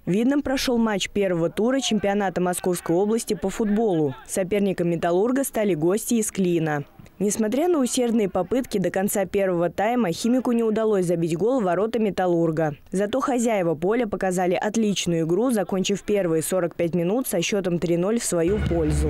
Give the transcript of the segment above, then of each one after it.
В Видном прошел матч первого тура чемпионата Московской области по футболу. Соперником «Металлурга» стали гости из Клина. Несмотря на усердные попытки, до конца первого тайма «Химику» не удалось забить гол в ворота «Металлурга». Зато хозяева поля показали отличную игру, закончив первые 45 минут со счетом 3-0 в свою пользу.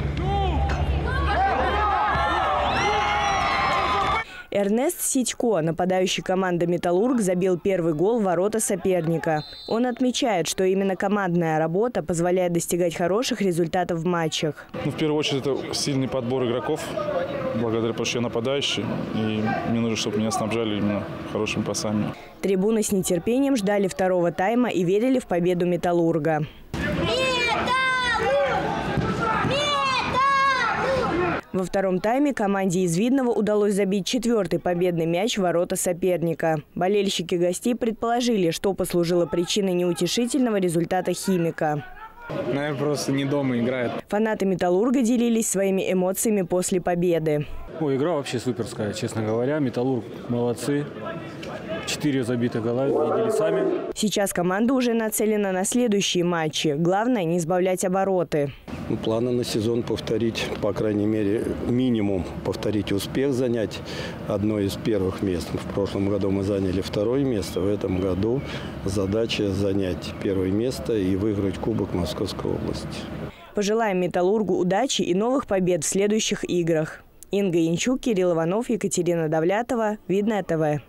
Эрнест Ситько, нападающий команды «Металлург», забил первый гол в ворота соперника. Он отмечает, что именно командная работа позволяет достигать хороших результатов в матчах. В первую очередь, это сильный подбор игроков, благодаря тому, что я нападающий. И мне нужно, чтобы меня снабжали именно хорошими пасами. Трибуны с нетерпением ждали второго тайма и верили в победу «Металлурга». Во втором тайме команде из Видного удалось забить четвертый победный мяч в ворота соперника. Болельщики гостей предположили, что послужило причиной неутешительного результата «Химика». Наверное, просто не дома играет. Фанаты «Металлурга» делились своими эмоциями после победы. Игра вообще суперская, честно говоря. «Металлург» молодцы. 4 забитых гола видели сами. Сейчас команда уже нацелена на следующие матчи. Главное – не сбавлять обороты. Планы на сезон повторить, по крайней мере, минимум повторить успех, занять одно из первых мест. В прошлом году мы заняли второе место. В этом году задача занять первое место и выиграть Кубок Московской области. Пожелаем «Металлургу» удачи и новых побед в следующих играх. Инга Янчук, Кирилл Иванов, Екатерина Давлятова. Видное ТВ.